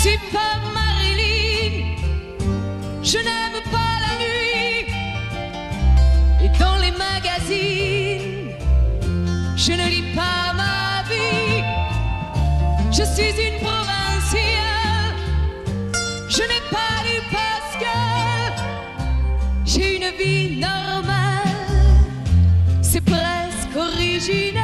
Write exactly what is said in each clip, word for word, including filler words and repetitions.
suis pas Marilyn, je n'aime pas la nuit. Et dans les magazines, je ne lis pas ma vie. Je suis une provinciale, je n'ai pas lu Pascal. J'ai une vie normale, c'est presque original.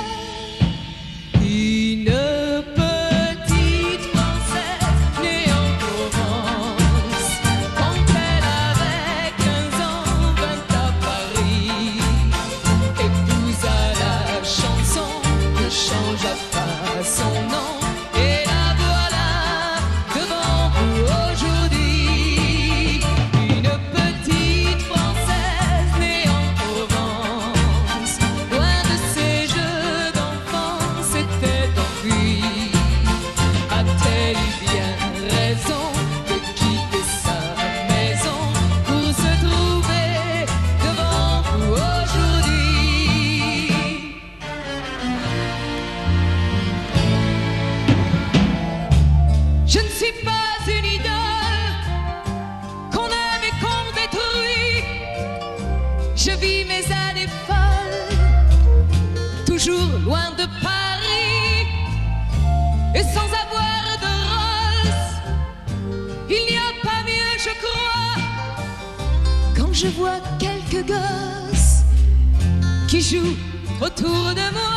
Une petite Française née en Provence, quand elle avait quinze ans, vint à Paris, épousa la chanson que changea pas son nom. Et la voilà devant vous aujourd'hui. Une petite Française née en Provence, loin de ces jeux d'enfants, s'était enfuie. A-t-elle eu bien raison de quitter sa maison pour se trouver devant vous aujourd'hui? Je ne suis pas une idole qu'on aime et qu'on détruit. Je vis mes années folles, toujours loin de Paris, et sans avoir de rose. Il n'y a pas mieux, je crois, quand je vois quelques gosses qui jouent autour de moi.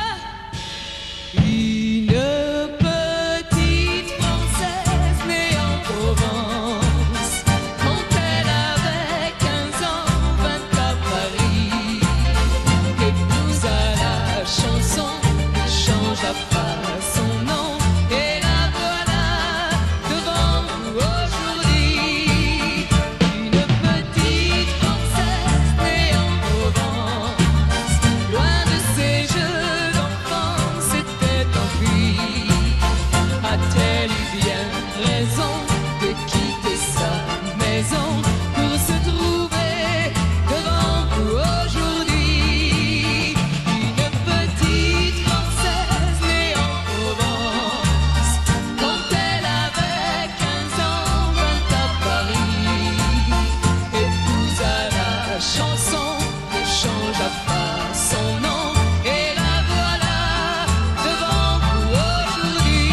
Une petite Française née en Provence, quand elle avait quinze ans, vint à Paris, épousa la chanson ne changea pas son nom. Et la voilà devant vous aujourd'hui. Une petite Française née en Provence, loin de ces jeux d'enfants, s'était enfuie. A-t-elle eu bien raison de quitter sa maison pour se trouver devant vous aujourd'hui? Une petite Française née en Provence, quand elle avait quinze ans, vint à Paris, épousa la chanson ne changea pas son nom. Et la voilà devant vous aujourd'hui.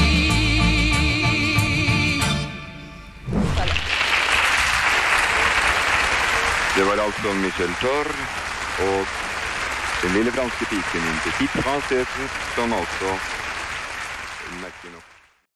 Det var altså Michèle Torr og den lille franske piken, une petite française, som altså merkelig nok